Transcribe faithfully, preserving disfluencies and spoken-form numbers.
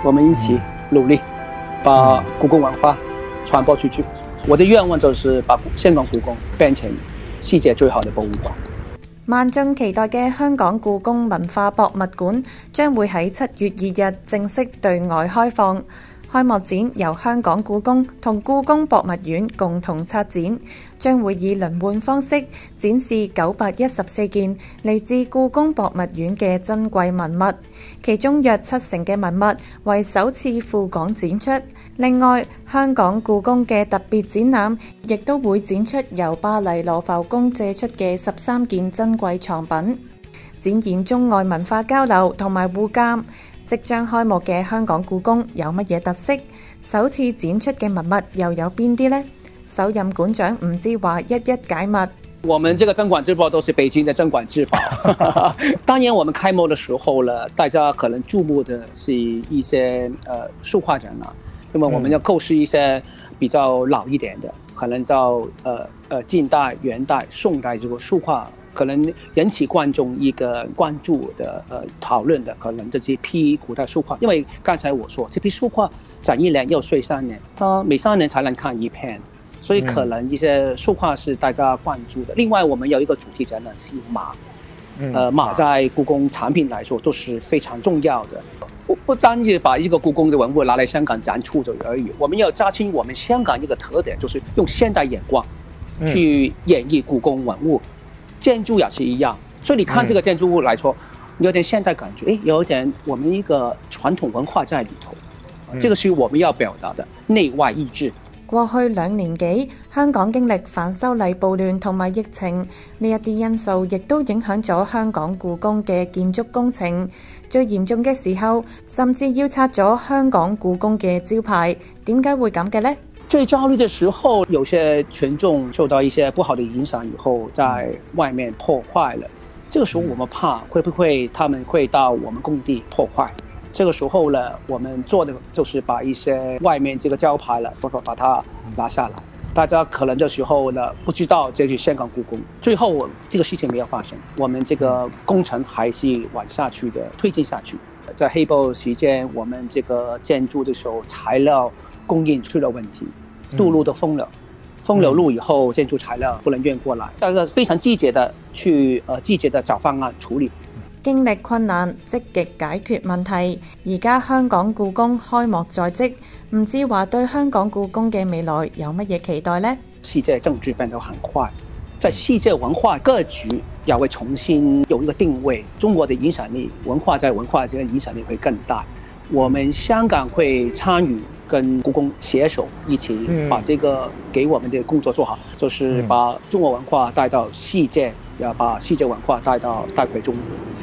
我们一起努力，把故宫文化传播出去。我的愿望就是把香港故宫變成世界最好的博物館。 萬眾期待嘅香港故宮文化博物館將會喺七月二日正式對外開放。開幕展由香港故宮同故宮博物院共同策展，將會以輪換方式展示九百一十四件嚟自故宮博物院嘅珍貴文物，其中約七成嘅文物為首次赴港展出。另外，香港故宮嘅特別展覽亦都會展出由巴黎羅浮宮借出嘅十三件珍貴藏品，展現中外文化交流同埋互鑑。即將開幕嘅香港故宮有乜嘢特色？首次展出嘅文物又有邊啲呢？首任館長吳志華一一解密。 我們這個鎮館之寶都是北京的鎮館之寶。當年我們開幕的時候呢，大家可能注目的是一些呃書畫展啦，因為我們要構思一些比較老一點的，可能到呃呃近代、元代、宋代這個書畫。可能引起觀眾一個關注的、呃討論的，可能這些批古代書畫，因為剛才我說這批書畫展一年要睡三年，它每三年才能看一片，所以可能一些書畫是大家關注的。另外，我們有一個主題展覽是馬，呃，馬在故宮產品來說都是非常重要的，不不單止把一個故宮的文物拿來香港展出的而已，我們要加深我們香港一個特點，就是用現代眼光去演繹故宮文物。建築也是一樣，所以你看這個建築物來說，有點現代感覺，誒，有點我們一個傳統文化在裏頭，嗯、這個是我們要表達的內外一致。 過去兩年幾，香港經歷反修例暴亂同埋疫情，呢一啲因素亦都影響咗香港故宮嘅建築工程。最嚴重嘅時候，甚至要拆咗香港故宮嘅招牌。點解會咁嘅呢？ 最焦慮的時候，有些群眾受到一些不好的影響以後，在外面破壞了。這個時候我們怕會不會他們會到我們工地破壞。這個時候呢，我們做的就是把一些外面這個招牌了，包括把它拿下來。大家可能的時候呢，不知道這是香港故宮。最後這個事情沒有發生，我們這個工程還是往下去的，推進下去。在黑暴期間，我們這個建築的時候材料供應出了問題，道路都封了，封了路以後，建築材料不能運過來，大家非常積極的去呃積極的找方案處理。 經歷困難，積極解決問題。而家香港故宮開幕在即，吳志華對香港故宮嘅未來有乜嘢期待呢？ 世界政治變得很快，在世界文化格局也會重新有一個定位，中國的影響力，文化在文化這個影響力會更大。我們香港會參與跟故宮攜手一起把這個給我們的工作做好，就是把中國文化帶到世界，要把世界文化帶到帶回中國。